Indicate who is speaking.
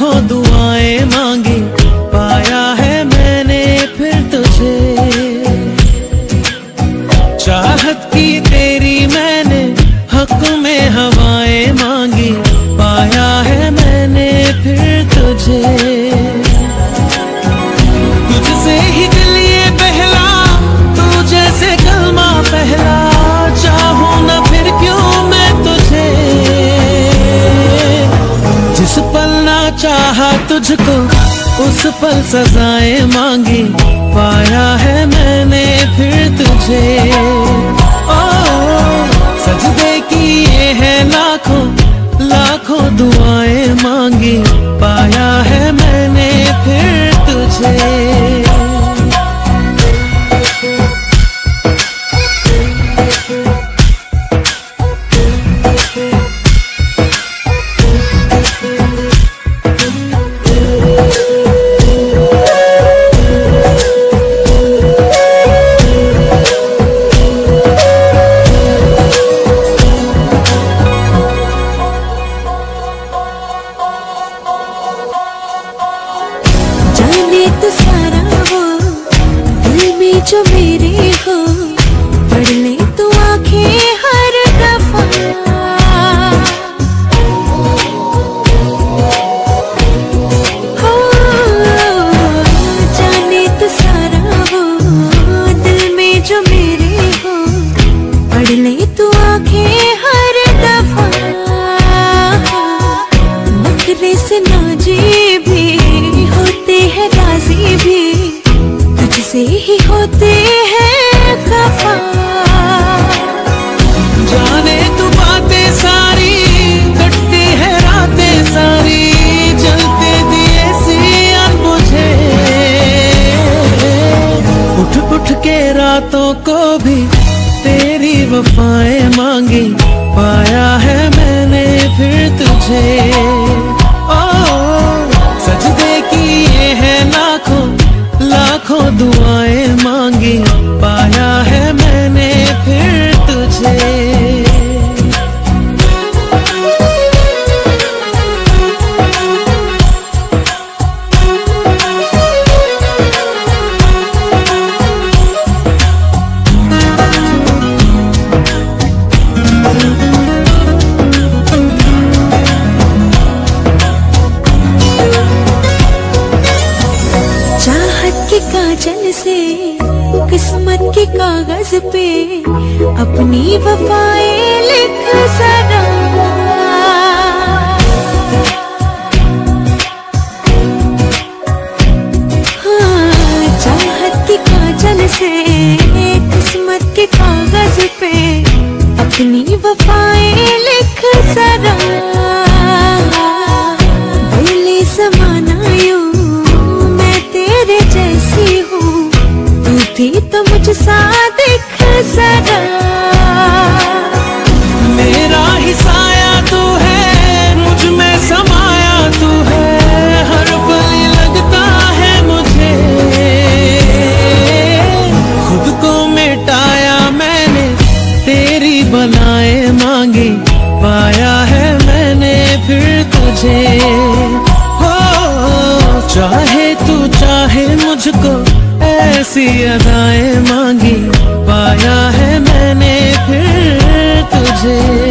Speaker 1: लाखों दुआएं मांगी, पाया है मैंने फिर तुझे। चाहत की तेरी मैंने हक में हवाएं मांगी, पाया है मैंने फिर तुझे। तुझसे ही दिल ये बहला, तू जैसे कलमा पहला, चाहूं ना फिर क्यों मैं तुझे। जिस पल ना चाहा तुझको उस पल सजाएं मांगी, पाया है मैंने फिर तुझे। ओ सजदे किए हैं लाखों लाखों दुआएं मांगी, पाया है मैंने फिर तुझे।
Speaker 2: तो सारा वो दिल में जो मेरे हो, पढ़ ले तू आंखें हर दफा। हो जाने तो सारा वो दिल में जो मेरे हो, पढ़ ले तू आंखें हर दफा। नखरे से नाजी भी होते हैं, राजी भी तुझसे ही होते हैं खफा।
Speaker 1: जाने तू बातें सारी, कटती है रातें सारी, जलते दिए सी अनबुझे। उठ उठ के रातों को भी तेरी वफाएं मांगी, पाया है मैंने फिर तुझे। सजदे किए हैं लाखों लाखों दुआएं मांगी, पाया है मैंने फिर तुझे।
Speaker 2: काजल से किस्मत के कागज पे अपनी वफाएं लिख जरा। हाँ, चाहत की काजल से किस्मत के कागज पे अपनी वफाएं लिख जरा। दिल समाना यूं तेरे जैसी हूँ, तू भी तो मुझसा दिख जरा।
Speaker 1: मेरा ही साया तू है, मुझ में समाया तू है, हर पल लगता है मुझे। खुद को मिटाया मैंने, तेरी बनाए मांगी, पाया है मैंने फिर तुझे। चाहे तू चाहे मुझको, ऐसी अदाएं मांगी, पाया है मैंने फिर तुझे।